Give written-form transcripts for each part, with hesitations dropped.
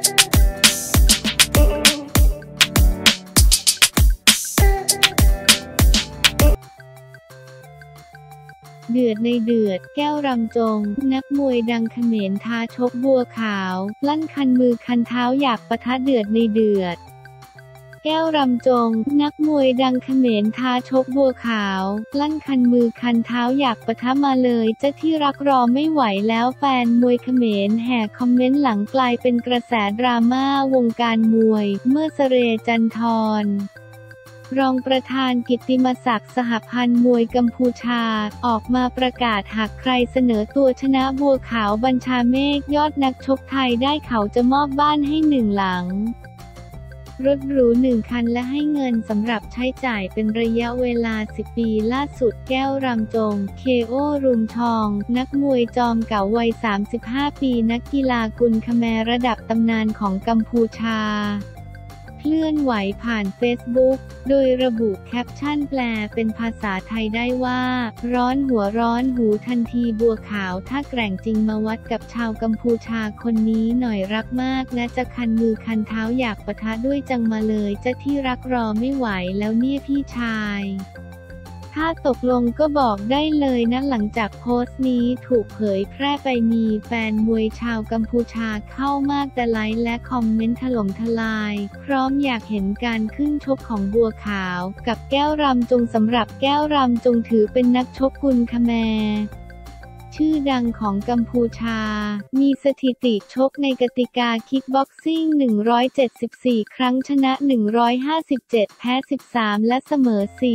เดือดในเดือดแก้วรำจงนักมวยดังเขมรท้าชกบัวขาวลั่นคันมือคันเท้าอยากปะทะเดือดในเดือดแก้วรำจงนักมวยดังเขมรท้าชกบัวขาวลั่นคันมือคันเท้าอยากปะทะมาเลยเจ้าที่รักรอไม่ไหวแล้วแฟนมวยเขมรแห่คอมเมนต์หลังกลายเป็นกระแสดราม่าวงการมวยเมื่อเสร่ห์ จันทรรองประธานกิตติมศักดิ์สหพันธ์มวยกัมพูชาออกมาประกาศหากใครเสนอตัวชนะบัวขาวบัญชาเมฆยอดนักชกไทยได้เขาจะมอบบ้านให้1 หลังรถหรู1 คันและให้เงินสำหรับใช้จ่ายเป็นระยะเวลา10 ปีล่าสุดแก้วรำจงKOรุมทองนักมวยจอมเก่าวัย35 ปีนักกีฬากุลคแมร์ระดับตำนานของกัมพูชาเคลื่อนไหวผ่านเฟซบุ๊กโดยระบุแคปชั่นแปลเป็นภาษาไทยได้ว่าร้อนหัวร้อนหูทันทีบัวขาวถ้าแกร่งจริงมาวัดกับชาวกัมพูชาคนนี้หน่อยรักมากและจะคันมือคันเท้าอยากปะทะด้วยจังมาเลยจะที่รักรอไม่ไหวแล้วเนี่ยพี่ชายถ้าตกลงก็บอกได้เลยนะหลังจากโพสต์นี้ถูกเผยแพร่ไปมีแฟนมวยชาวกัมพูชาเข้ามากแต่ไลค์และคอมเมนต์ถล่มทลายพร้อมอยากเห็นการขึ้นชกของบัวขาวกับแก้วรำจงสำหรับแก้วรำจงถือเป็นนักชกกุลคแมร์ชื่อดังของกัมพูชามีสถิติชกในกติกาคิกบ็อกซิ่ง174 ครั้งชนะ157แพ้13และเสมอ4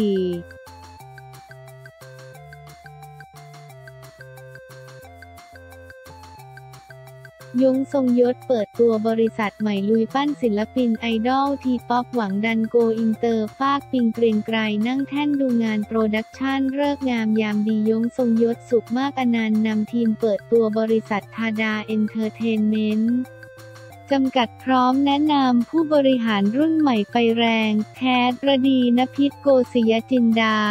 ยงทรงยศเปิดตัวบริษัทใหม่ลุยปั้นศิลปินไอดอลทีป๊อปหวังดันโกอินเตอร์ฟากปิงเกรียงไกรนั่งแท่นดูงานโปรดักชั่นฤกษ์งามยามดียงทรงยศสุขมากอนันต์นำทีมเปิดตัวบริษัททาดาเอนเตอร์เทนเมนต์จำกัดพร้อมแนะนำผู้บริหารรุ่นใหม่ไฟแรงแคทระดีณพิษโกศิยจินดา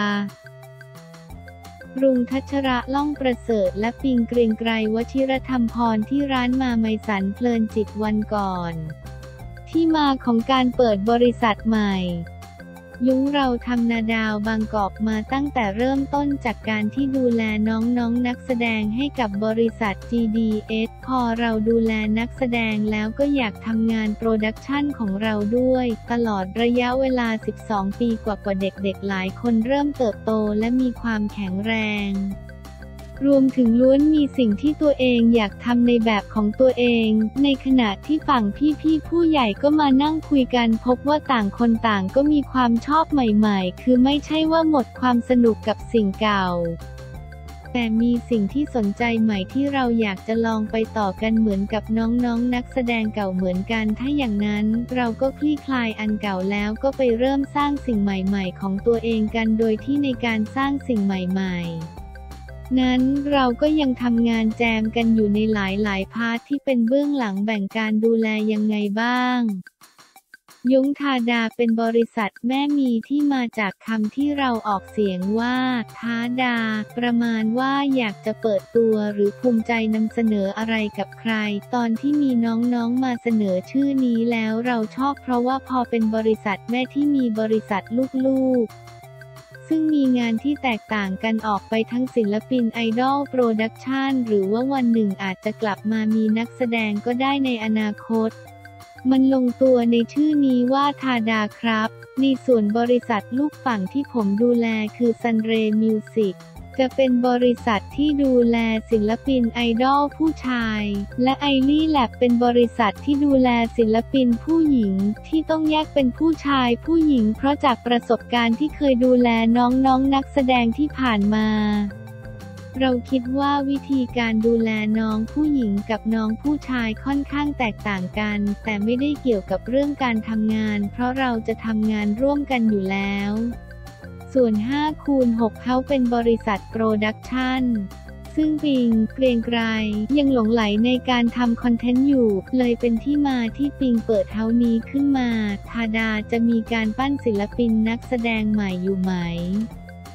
รุงทัชระล่องประเสริฐและปิงเกรียงไกรวชิรธรรมพรที่ร้านมาไมสันเพลินจิตวันก่อนที่มาของการเปิดบริษัทใหม่ยุ้งเราทำนาดาวบางกอกมาตั้งแต่เริ่มต้นจากการที่ดูแลน้องๆนักแสดงให้กับบริษัท GDS พอเราดูแลนักแสดงแล้วก็อยากทำงานโปรดักชั่นของเราด้วยตลอดระยะเวลา12 ปีกว่าเด็กๆหลายคนเริ่มเติบโตและมีความแข็งแรงรวมถึงล้วนมีสิ่งที่ตัวเองอยากทำในแบบของตัวเองในขณะที่ฝั่งพี่ๆผู้ใหญ่ก็มานั่งคุยกันพบว่าต่างคนต่างก็มีความชอบใหม่ๆคือไม่ใช่ว่าหมดความสนุกกับสิ่งเก่าแต่มีสิ่งที่สนใจใหม่ที่เราอยากจะลองไปต่อกันเหมือนกับน้องๆนักแสดงเก่าเหมือนกันถ้าอย่างนั้นเราก็คลี่คลายอันเก่าแล้วก็ไปเริ่มสร้างสิ่งใหม่ๆของตัวเองกันโดยที่ในการสร้างสิ่งใหม่ๆนั้นเราก็ยังทำงานแจมกันอยู่ในหลายพาร์ทที่เป็นเบื้องหลังแบ่งการดูแลยังไงบ้างยงทาดาเป็นบริษัทแม่มีที่มาจากคำที่เราออกเสียงว่าท้าดาประมาณว่าอยากจะเปิดตัวหรือภูมิใจนำเสนออะไรกับใครตอนที่มีน้องๆมาเสนอชื่อนี้แล้วเราชอบเพราะว่าพอเป็นบริษัทแม่ที่มีบริษัทลูกๆซึ่งมีงานที่แตกต่างกันออกไปทั้งศิลปินไอดอลโปรดักชันหรือว่าวันหนึ่งอาจจะกลับมามีนักแสดงก็ได้ในอนาคตมันลงตัวในชื่อนี้ว่าทาดาครับในส่วนบริษัทลูกฝั่งที่ผมดูแลคือซันเรย์มิวสิกจะเป็นบริษัทที่ดูแลศิลปินไอดอลผู้ชายและไอลี่แลบเป็นบริษัทที่ดูแลศิลปินผู้หญิงที่ต้องแยกเป็นผู้ชายผู้หญิงเพราะจากประสบการณ์ที่เคยดูแลน้องนักแสดงที่ผ่านมาเราคิดว่าวิธีการดูแลน้องผู้หญิงกับน้องผู้ชายค่อนข้างแตกต่างกันแต่ไม่ได้เกี่ยวกับเรื่องการทำงานเพราะเราจะทำงานร่วมกันอยู่แล้วส่วน 5x6 เขาเป็นบริษัทโปรดักชั่นซึ่งปิงเกรียงไกรยังหลงไหลในการทำคอนเทนต์อยู่เลยเป็นที่มาที่ปิงเปิดเฮ้านี้ขึ้นมาทาดาจะมีการปั้นศิลปินนักแสดงใหม่อยู่ไหม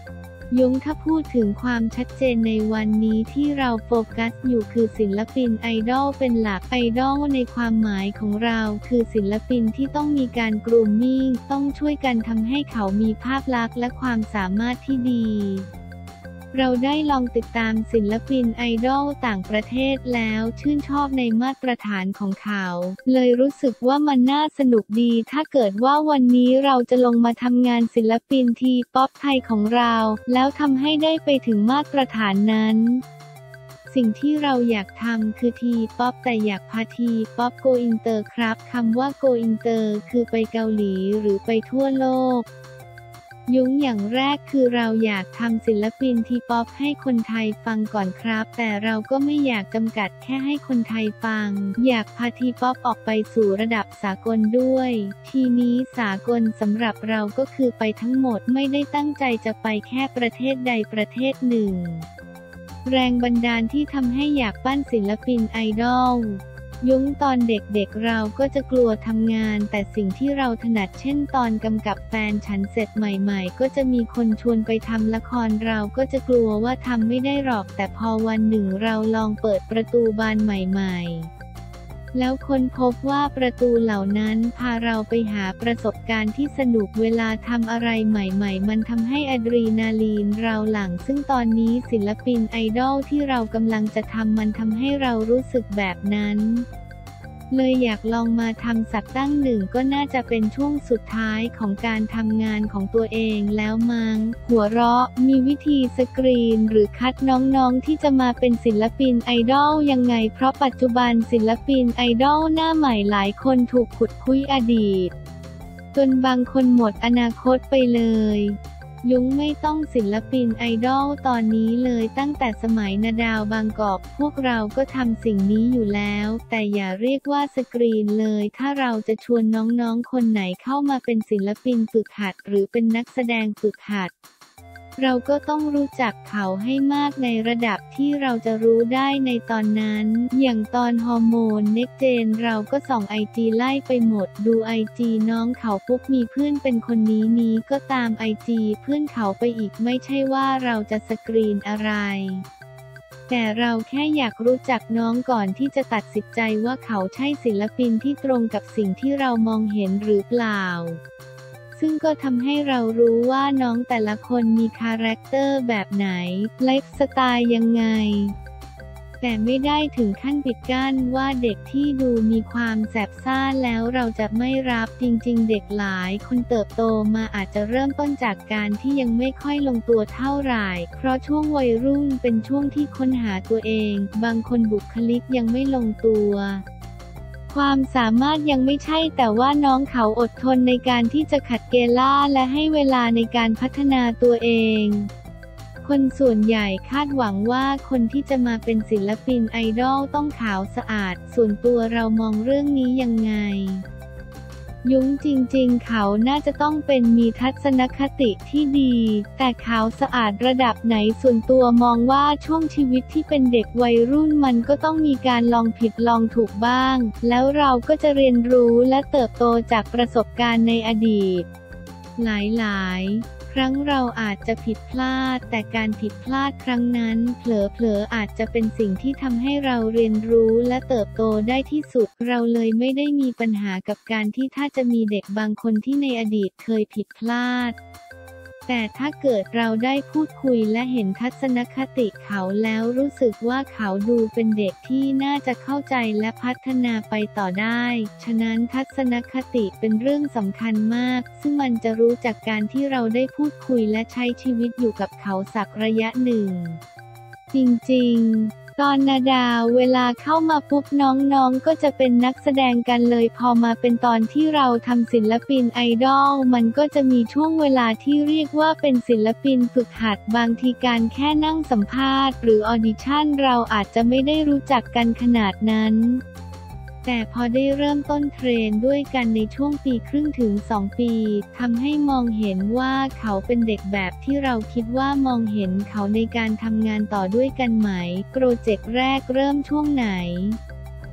ถ้าพูดถึงความชัดเจนในวันนี้ที่เราโฟกัสอยู่คือศิลปินไอดอลเป็นหลักไอดอลในความหมายของเราคือศิลปินที่ต้องมีการกรูมมิ่งต้องช่วยกันทำให้เขามีภาพลักษณ์และความสามารถที่ดีเราได้ลองติดตามศิลปินไอดอลต่างประเทศแล้วชื่นชอบในมาตรฐานของเขาเลยรู้สึกว่ามันน่าสนุกดีถ้าเกิดว่าวันนี้เราจะลงมาทำงานศิลปินทีป๊อปไทยของเราแล้วทำให้ได้ไปถึงมาตรฐานนั้นสิ่งที่เราอยากทำคือทีป๊อปแต่อยากพาทีป๊อปโกอินเตอร์ครับคำว่าโกอินเตอร์คือไปเกาหลีหรือไปทั่วโลกอย่างแรกคือเราอยากทำศิลปินทีป๊อปให้คนไทยฟังก่อนครับแต่เราก็ไม่อยากจำกัดแค่ให้คนไทยฟังอยากพาทีป๊อปออกไปสู่ระดับสากลด้วยทีนี้สากลสำหรับเราก็คือไปทั้งหมดไม่ได้ตั้งใจจะไปแค่ประเทศใดประเทศหนึ่งแรงบันดาลที่ทำให้อยากปั้นศิลปินไอดอลตอนเด็กๆเราก็จะกลัวทำงานแต่สิ่งที่เราถนัดเช่นตอนกำกับแฟนฉันเสร็จใหม่ๆก็จะมีคนชวนไปทำละครเราก็จะกลัวว่าทำไม่ได้หรอกแต่พอวันหนึ่งเราลองเปิดประตูบานใหม่ๆแล้วค้นพบว่าประตูเหล่านั้นพาเราไปหาประสบการณ์ที่สนุกเวลาทำอะไรใหม่ๆมันทำให้อะดรีนาลีนเราหลั่งซึ่งตอนนี้ศิลปินไอดอลที่เรากำลังจะทำมันทำให้เรารู้สึกแบบนั้นเลยอยากลองมาทำสักตั้งหนึ่งก็น่าจะเป็นช่วงสุดท้ายของการทำงานของตัวเองแล้วมั้งหัวเราะมีวิธีสกรีนหรือคัดน้องๆที่จะมาเป็นศิลปินไอดอลยังไงเพราะปัจจุบันศิลปินไอดอลหน้าใหม่หลายคนถูกขุดคุ้ยอดีตจนบางคนหมดอนาคตไปเลยไม่ต้องศิลปินไอดอลตอนนี้เลยตั้งแต่สมัยนาดาวบางกอกพวกเราก็ทำสิ่งนี้อยู่แล้วแต่อย่าเรียกว่าสกรีนเลยถ้าเราจะชวนน้องๆคนไหนเข้ามาเป็นศิลปินฝึกหัดหรือเป็นนักแสดงฝึกหัดเราก็ต้องรู้จักเขาให้มากในระดับที่เราจะรู้ได้ในตอนนั้นอย่างตอนฮอร์โมนเน็กเจนเราก็ส่องไอจีไล่ไปหมดดูไอจีน้องเขาปุ๊บมีเพื่อนเป็นคนนี้ก็ตามไอจีเพื่อนเขาไปอีกไม่ใช่ว่าเราจะสกรีนอะไรแต่เราแค่อยากรู้จักน้องก่อนที่จะตัดสินใจว่าเขาใช่ศิลปินที่ตรงกับสิ่งที่เรามองเห็นหรือเปล่าซึ่งก็ทำให้เรารู้ว่าน้องแต่ละคนมีคาแรคเตอร์แบบไหนไลฟ์สไตล์ยังไงแต่ไม่ได้ถึงขั้นปิดกั้นว่าเด็กที่ดูมีความแสบซ่าแล้วเราจะไม่รับจริงๆเด็กหลายคนเติบโตมาอาจจะเริ่มต้นจากการที่ยังไม่ค่อยลงตัวเท่าไหร่เพราะช่วงวัยรุ่นเป็นช่วงที่ค้นหาตัวเองบางคนบุคลิกยังไม่ลงตัวความสามารถยังไม่ใช่แต่ว่าน้องเขาอดทนในการที่จะขัดเกลาและให้เวลาในการพัฒนาตัวเองคนส่วนใหญ่คาดหวังว่าคนที่จะมาเป็นศิลปินไอดอลต้องขาวสะอาดส่วนตัวเรามองเรื่องนี้ยังไงจริงๆเขาน่าจะต้องเป็นมีทัศนคติที่ดีแต่ขาวสะอาดระดับไหนส่วนตัวมองว่าช่วงชีวิตที่เป็นเด็กวัยรุ่นมันก็ต้องมีการลองผิดลองถูกบ้างแล้วเราก็จะเรียนรู้และเติบโตจากประสบการณ์ในอดีตหลายครั้งเราอาจจะผิดพลาดแต่การผิดพลาดครั้งนั้นเผลอๆอาจจะเป็นสิ่งที่ทำให้เราเรียนรู้และเติบโตได้ที่สุดเราเลยไม่ได้มีปัญหากับการที่ถ้าจะมีเด็กบางคนที่ในอดีตเคยผิดพลาดแต่ถ้าเกิดเราได้พูดคุยและเห็นทัศนคติเขาแล้วรู้สึกว่าเขาดูเป็นเด็กที่น่าจะเข้าใจและพัฒนาไปต่อได้ฉะนั้นทัศนคติเป็นเรื่องสำคัญมากซึ่งมันจะรู้จากการที่เราได้พูดคุยและใช้ชีวิตอยู่กับเขาสักระยะหนึ่งจริงๆตอนนาดาวเวลาเข้ามาปุ๊บน้องๆก็จะเป็นนักแสดงกันเลยพอมาเป็นตอนที่เราทำศิลปินไอดอลมันก็จะมีช่วงเวลาที่เรียกว่าเป็นศิลปินฝึกหัดบางทีการแค่นั่งสัมภาษณ์หรือออดิชั่นเราอาจจะไม่ได้รู้จักกันขนาดนั้นแต่พอได้เริ่มต้นเทรนด้วยกันในช่วงปีครึ่งถึง2 ปีทำให้มองเห็นว่าเขาเป็นเด็กแบบที่เราคิดว่ามองเห็นเขาในการทำงานต่อด้วยกันไหมโปรเจกต์แรกเริ่มช่วงไหน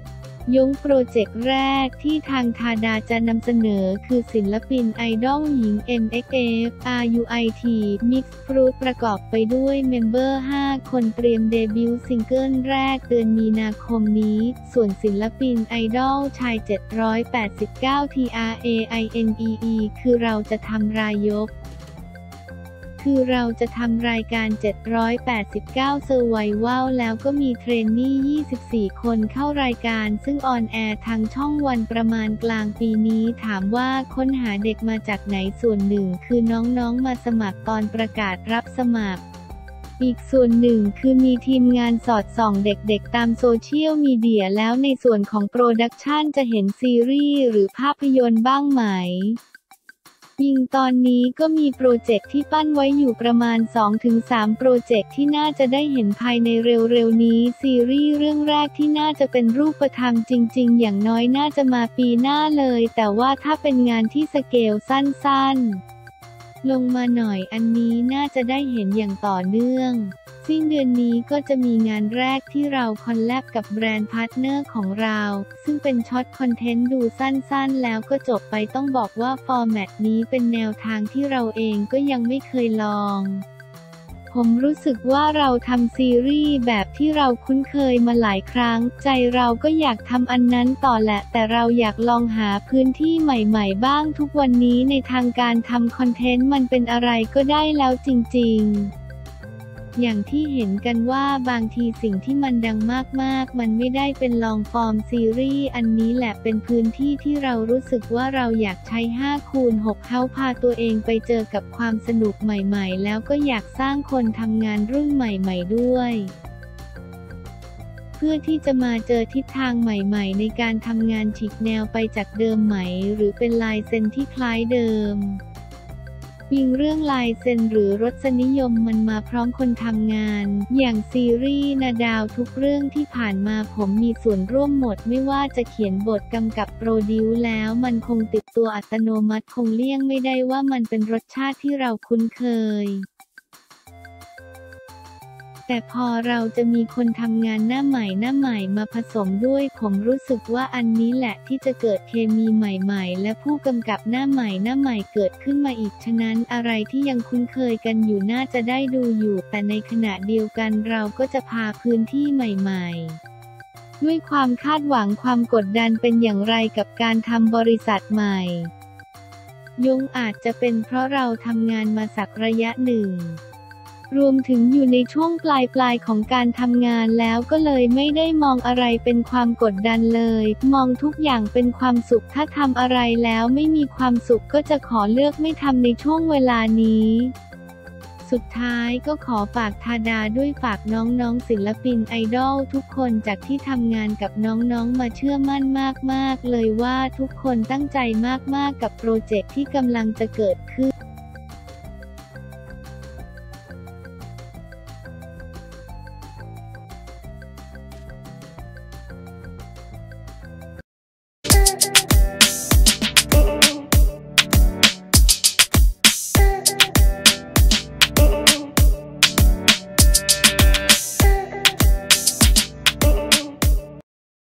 ยงโปรเจกต์แรกที่ทางทาดาจะนำเสนอคือศิลปินไอดอลหญิง MXF RUIT Mix Fruit ประกอบไปด้วยเมมเบอร์ 5 คนเตรียมเดบิวต์ซิงเกิลแรกเดือนมีนาคมนี้ส่วนศิลปินไอดอลชาย789 TRAINEE คือเราจะทำรายกคือเราจะทำรายการ789 Survival แล้วก็มีเทรนนี่ 24 คนเข้ารายการซึ่งออนแอร์ทางช่องวันประมาณกลางปีนี้ถามว่าค้นหาเด็กมาจากไหนส่วนหนึ่งคือน้องๆมาสมัครตอนประกาศรับสมัครอีกส่วนหนึ่งคือมีทีมงานสอดส่องเด็กๆตามโซเชียลมีเดียแล้วในส่วนของโปรดักชันจะเห็นซีรีส์หรือภาพยนตร์บ้างไหมยิงตอนนี้ก็มีโปรเจกต์ที่ปั้นไว้อยู่ประมาณ 2-3 โปรเจกต์ที่น่าจะได้เห็นภายในเร็วๆนี้ซีรีส์เรื่องแรกที่น่าจะเป็นรูปธรรมจริงๆอย่างน้อยน่าจะมาปีหน้าเลยแต่ว่าถ้าเป็นงานที่สเกลสั้นๆลงมาหน่อยอันนี้น่าจะได้เห็นอย่างต่อเนื่องสิ้นเดือนนี้ก็จะมีงานแรกที่เราคอลแลบกับแบรนด์พาร์ทเนอร์ของเราซึ่งเป็นช็อตคอนเทนต์ดูสั้นๆแล้วก็จบไปต้องบอกว่าฟอร์แมตนี้เป็นแนวทางที่เราเองก็ยังไม่เคยลองผมรู้สึกว่าเราทำซีรีส์แบบที่เราคุ้นเคยมาหลายครั้งใจเราก็อยากทำอันนั้นต่อแหละแต่เราอยากลองหาพื้นที่ใหม่ๆบ้างทุกวันนี้ในทางการทำคอนเทนต์มันเป็นอะไรก็ได้แล้วจริงๆอย่างที่เห็นกันว่าบางทีสิ่งที่มันดังมากๆมันไม่ได้เป็นลองฟอร์มซีรีส์อันนี้แหละเป็นพื้นที่ที่เรารู้สึกว่าเราอยากใช้ 5x6 เฮาพาตัวเองไปเจอกับความสนุกใหม่ๆแล้วก็อยากสร้างคนทำงานรุ่นใหม่ๆด้วยเพื่อที่จะมาเจอทิศทางใหม่ๆในการทำงานฉีกแนวไปจากเดิมไหมหรือเป็นลายเซ็นที่คล้ายเดิมวิ่งเรื่องลายเซ็นหรือรสนิยมมันมาพร้อมคนทำงานอย่างซีรีส์นาดาวทุกเรื่องที่ผ่านมาผมมีส่วนร่วมหมดไม่ว่าจะเขียนบทกำกับโปรดิวซ์แล้วมันคงติดตัวอัตโนมัติคงเลี่ยงไม่ได้ว่ามันเป็นรสชาติที่เราคุ้นเคยแต่พอเราจะมีคนทำงานหน้าใหม่มาผสมด้วยผมรู้สึกว่าอันนี้แหละที่จะเกิดเคมีใหม่ๆและผู้กำกับหน้าใหม่เกิดขึ้นมาอีกฉะนั้นอะไรที่ยังคุ้นเคยกันอยู่น่าจะได้ดูอยู่แต่ในขณะเดียวกันเราก็จะพาพื้นที่ใหม่ๆด้วยความคาดหวังความกดดันเป็นอย่างไรกับการทำบริษัทใหม่ยงอาจจะเป็นเพราะเราทำงานมาสักระยะหนึ่งรวมถึงอยู่ในช่วงปลายของการทำงานแล้วก็เลยไม่ได้มองอะไรเป็นความกดดันเลยมองทุกอย่างเป็นความสุขถ้าทำอะไรแล้วไม่มีความสุขก็จะขอเลือกไม่ทำในช่วงเวลานี้สุดท้ายก็ขอฝากทาดาด้วยฝากน้องๆศิลปินไอดอลทุกคนจากที่ทำงานกับน้องๆมาเชื่อมั่นมากๆเลยว่าทุกคนตั้งใจมากๆกับโปรเจกต์ที่กำลังจะเกิดขึ้น